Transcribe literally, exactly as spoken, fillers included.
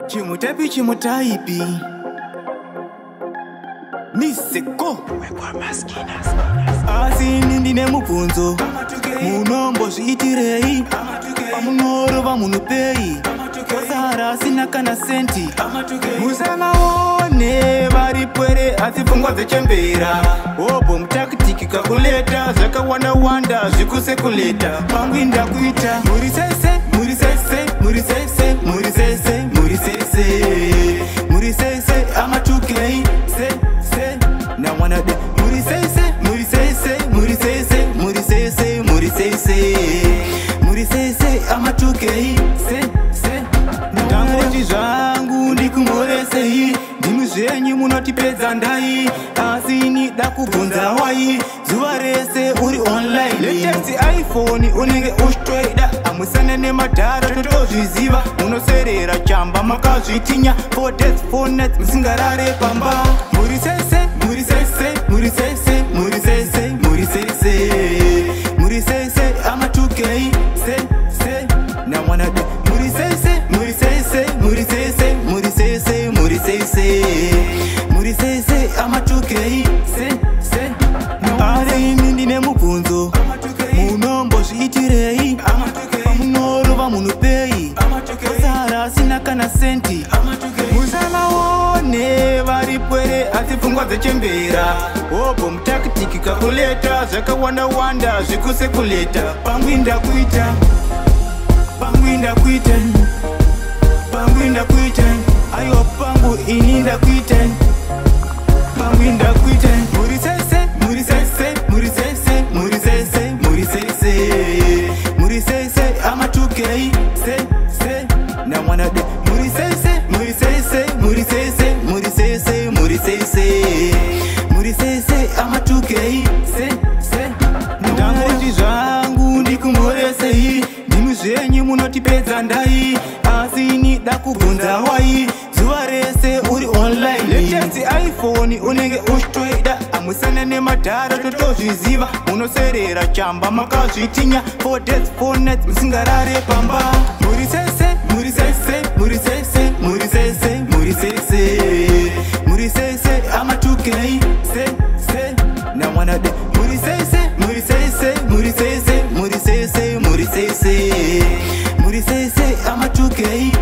Chimutapi chimutaipi Niseko Asi nindi ne mubunzo Munombo zviitirei Pamunoro vamunupei Kozara sina kana senti Musamaone varipwere asi pfungwa dzechembera Obho mutaktiki kakuleta Zvakawanda wanda zvikusekuleta Pangwi ndakuita Muri sese, muri sese, muri sese, muri sese, muri sese Muri sese, amatukei Se, se, na wanna de Muri sese, muri sese, muri sese, muri sese, muri sese Muri sese, amatukei Se, se, Tangoti zvangu ndikumhoresei Ndimi zvenyu munotipedza ndai Asi nida kubvunza wai Zuva rese uri online Latest iPhone unenge ushtoida Amusana nemadhara totozviziva Munoserera chamba makazvitinya four days four nights musingarare pamba Muri sese, muri sese, muri sese, muri sese, muri sese Muri sese, amatukei Se, se, na wanna do Muri sese, muri sese, muri sese, muri sese, muri sese Muri sese, amatukei Se, se, Ari nindi ne mubunzo Munombo zviitirei Pamunoro vamunupei Kozara sina kana senti Musamaone varipwere asi pfungwa dzechembera Obho mutaktiki kakuleta Zvakawanda wanda zvikusekuleta Pangwi ndakuita Pangwi ndakuita Pangwi ndakuita Aiwa pangu ini ndakuita Pangwi ndakuita Muri sese, muri sese, muri sese, muri sese, muri sese Muri sese, amatukei Se, se, na wanna de Muri sese, muri sese, muri sese, muri sese, muri sese Muri sese, amatukei Se, se, Tangoti zvangu ndikumhoresei Ndimi zvenyu munotipedza ndai Asi nida kubvunza wai Zuva rese uri online Latest iPhone unenge ushtoida Amusana nemadhara totozviziva Munoserera chamba makazvitinya four days four nights musingarare pamba Muri sese, muri sese, muri sese, muri sese, muri sese Muri sese, amatukei Se, se, na wanna de Muri sese, muri sese, muri sese, muri sese, muri sese Muri sese, amatukei